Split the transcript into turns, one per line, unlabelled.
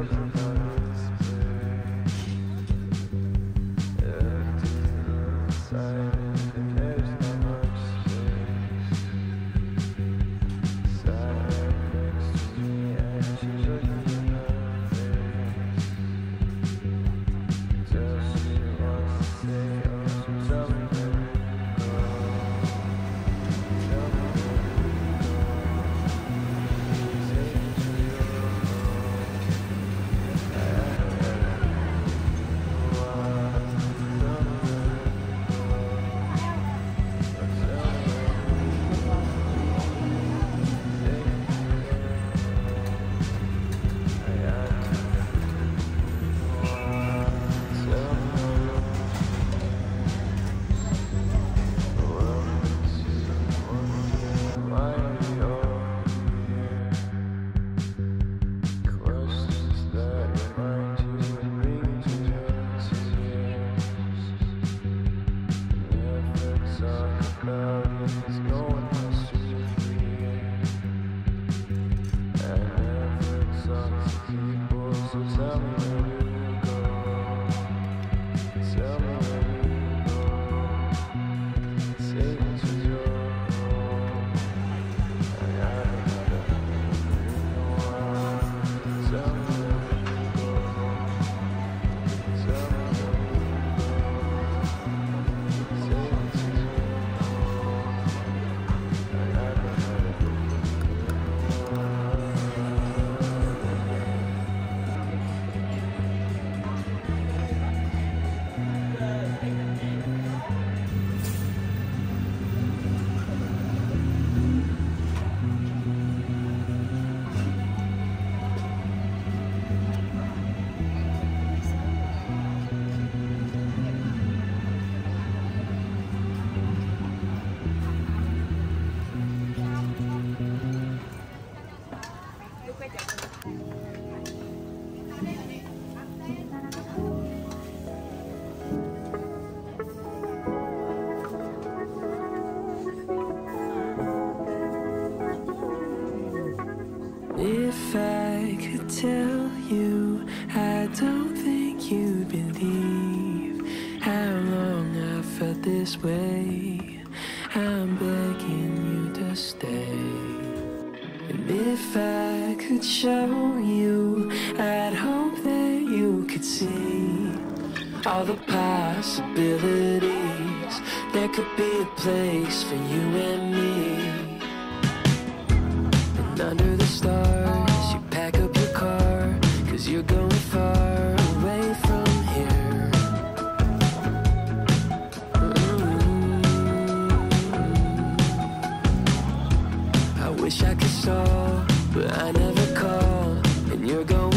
If I could tell you, I don't think you'd believe how long I felt this way. I'm begging you to stay. And if I could show you, I'd hope that you could see all the possibilities. There could be a place for you and me. And under the stars, you pack up your car, 'cause you're going far away from here. I wish I could stall, but I never call. And you're going